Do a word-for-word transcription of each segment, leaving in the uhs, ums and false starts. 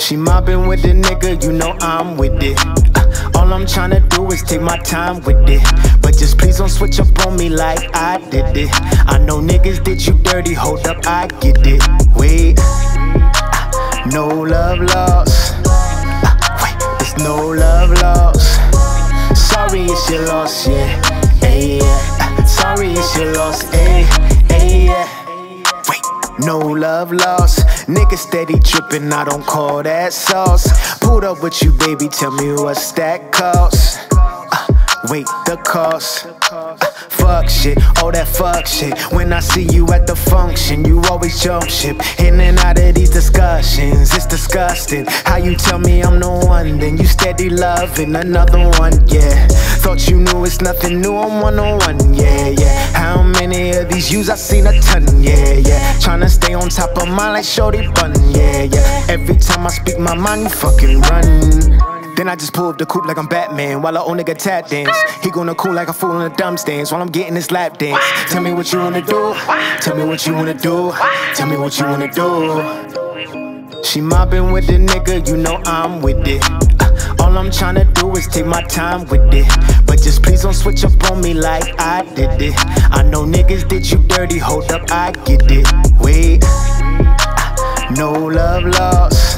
She mobbing with the nigga, you know I'm with it. uh, All I'm tryna do is take my time with it. But just please don't switch up on me like I did it. I know niggas did you dirty, hold up, I get it. Wait, uh, no love lost. uh, Wait, there's no love lost. Sorry it's your loss, yeah, ay, yeah. uh, Sorry it's your loss, ay, ay, yeah. No love lost, nigga steady drippin', I don't call that sauce. Pulled up with you, baby, tell me what's that cost? uh, Wait, the cost. uh, Fuck shit, all that fuck shit. When I see you at the function, you always jump ship. In and out of these discussions, it's disgusting. How you tell me I'm the one, then you steady loving another one, yeah. Thought you knew it's nothing new, I'm one on one, yeah, yeah. How many of these views I seen a ton, yeah, yeah. Tryna stay on top of mine like Shorty Bun, yeah, yeah. Every time I speak my mind, you fucking run. Then I just pull up the coupe like I'm Batman, while a old nigga tap dance. He gonna cool like a fool in a dumb stance, while I'm getting this lap dance. Tell me what you wanna do, tell me what you wanna do, tell me what you wanna do. She mobbing with the nigga, you know I'm with it. uh, All I'm tryna do is take my time with it. But just please don't switch up on me like I did it. I know niggas did you dirty, hold up, I get it. Wait, uh, no love lost.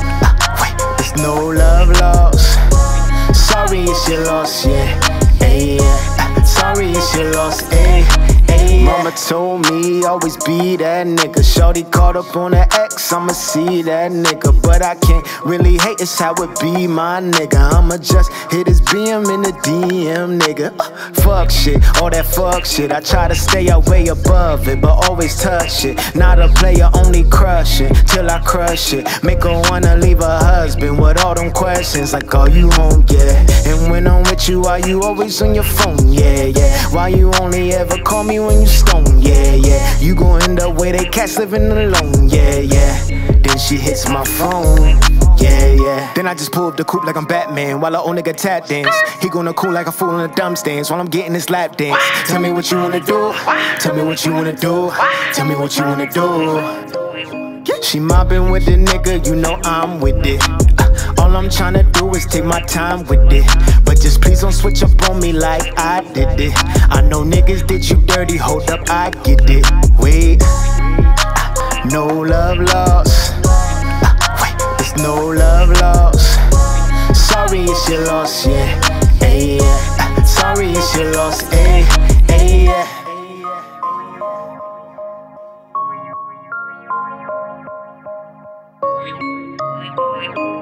No love lost. Sorry it's your loss, yeah, ay, yeah. Sorry it's your loss, ay, ay, yeah. Mama told me always be that nigga. Shorty caught up on her ex, I'ma see that nigga. But I can't really hate, it's how it be, my nigga. I'ma just hit his B M in the D M, nigga. uh, Fuck shit, all that fuck shit. I try to stay out way above it, but always touch it. Not a player, only crush it, till I crush it. Make her wanna leave her husband with all them questions like, are you home, yeah? And when I'm with you, are you always on your phone, yeah, yeah? Why you only ever call me when you stone, yeah, yeah? You gon' end up where they cats living alone, yeah, yeah. Then she hits my phone, yeah, yeah. Then I just pull up the coupe like I'm Batman, while a old nigga tap dance. He gonna cool like a fool in a dumb stance, while I'm getting this lap dance. Tell me what you wanna do, tell me what you wanna do, tell me what you wanna do. She mobbing with the nigga, you know I'm with it. uh, All I'm tryna do is take my time with it. But just please don't switch up on me like I did it. I know niggas did you dirty, hold up, I get it. Wait, uh, no love lost. uh, Wait, there's no love lost. Sorry it's your loss, yeah, ay, yeah. uh, Sorry it's your loss, ay, ay, yeah. Thank you.